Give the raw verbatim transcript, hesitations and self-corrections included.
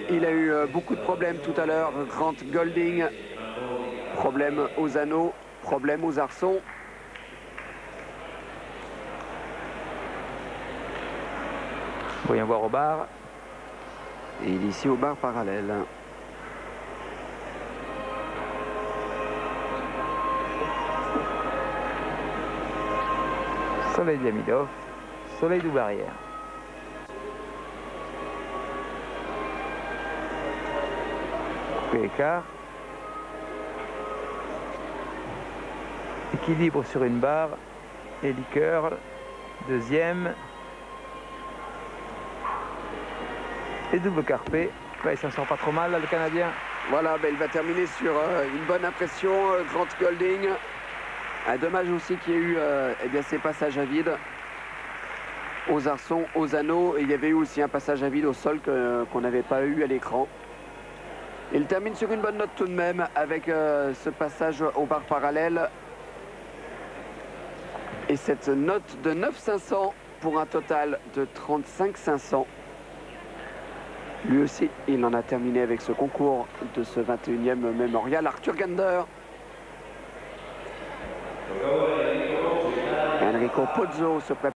Il a eu beaucoup de problèmes tout à l'heure. Grant Golding, problème aux anneaux, problème aux arçons. Voyons voir au bar. Et il est ici au bar parallèle. Soleil Damidoff, Soleil Doubarrière. Coupé écart. Équilibre sur une barre. Et liqueur. Deuxième. Et double carpé. Là, il s'en sort pas trop mal, là, le Canadien. Voilà, ben, il va terminer sur euh, une bonne impression, euh, Grant Golding. Un dommage aussi qu'il y ait eu euh, eh bien, ces passages à vide aux arçons, aux anneaux. Et il y avait eu aussi un passage à vide au sol que, qu'on n'avait pas eu à l'écran. Il termine sur une bonne note tout de même avec euh, ce passage au bar parallèle. Et cette note de neuf cinq cents pour un total de trente-cinq cinq cents. Lui aussi, il en a terminé avec ce concours de ce vingt et unième mémorial. Arthur Gander. Enrico Pozzo se prépare.